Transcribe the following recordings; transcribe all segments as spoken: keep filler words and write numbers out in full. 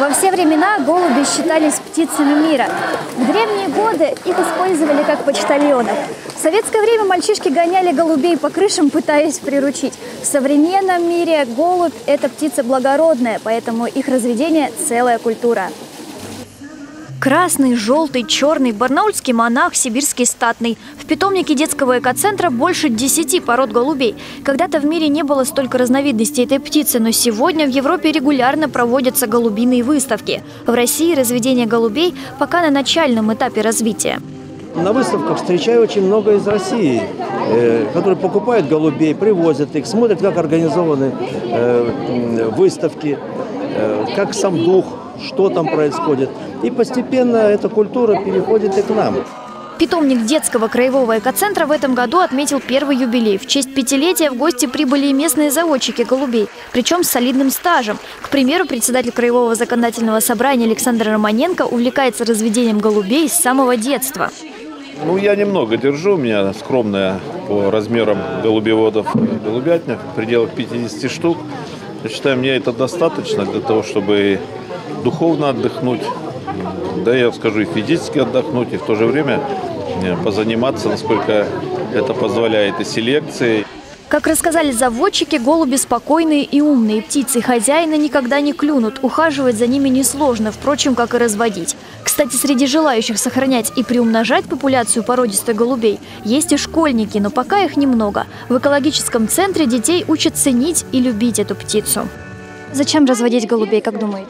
Во все времена голуби считались птицами мира. В древние годы их использовали как почтальонов. В советское время мальчишки гоняли голубей по крышам, пытаясь приручить. В современном мире голубь – это птица благородная, поэтому их разведение – целая культура. Красный, желтый, черный, барнаульский монах, сибирский статный. В питомнике детского экоцентра больше десяти пород голубей. Когда-то в мире не было столько разновидностей этой птицы, но сегодня в Европе регулярно проводятся голубиные выставки. В России разведение голубей пока на начальном этапе развития. На выставках встречаю очень много из России, э, которые покупают голубей, привозят их, смотрят, как организованы э, выставки, э, как сам дух, что там происходит. И постепенно эта культура переходит и к нам. Питомник детского краевого экоцентра в этом году отметил первый юбилей. В честь пятилетия в гости прибыли и местные заводчики голубей, причем с солидным стажем. К примеру, председатель Краевого законодательного собрания Александр Романенко увлекается разведением голубей с самого детства. Ну, я немного держу, у меня скромная по размерам голубеводов голубятня, в пределах пятидесяти штук. Я считаю, мне это достаточно для того, чтобы духовно отдохнуть, да, я скажу, и физически отдохнуть, и в то же время позаниматься, насколько это позволяет, и селекцией. Как рассказали заводчики, голуби спокойные и умные птицы. Хозяина никогда не клюнут. Ухаживать за ними несложно, впрочем, как и разводить. Кстати, среди желающих сохранять и приумножать популяцию породистых голубей есть и школьники, но пока их немного. В экологическом центре детей учат ценить и любить эту птицу. Зачем разводить голубей, как думаете?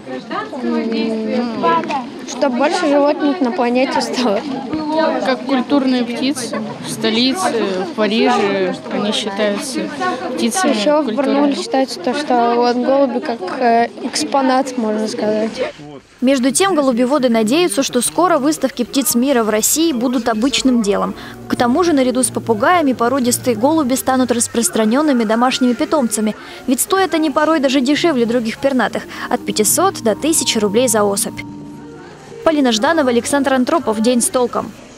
Чтобы больше животных на планете стало. Как культурные птицы. В столице, в Париже они считаются птицами. Еще в Барнауле считается то, что вот голуби как экспонат, можно сказать. Между тем, голубеводы надеются, что скоро выставки птиц мира в России будут обычным делом. К тому же, наряду с попугаями, породистые голуби станут распространенными домашними питомцами. Ведь стоят они порой даже дешевле других пернатых – от пятисот до тысячи рублей за особь. Полина Жданова, Александр Антропов. День с толком.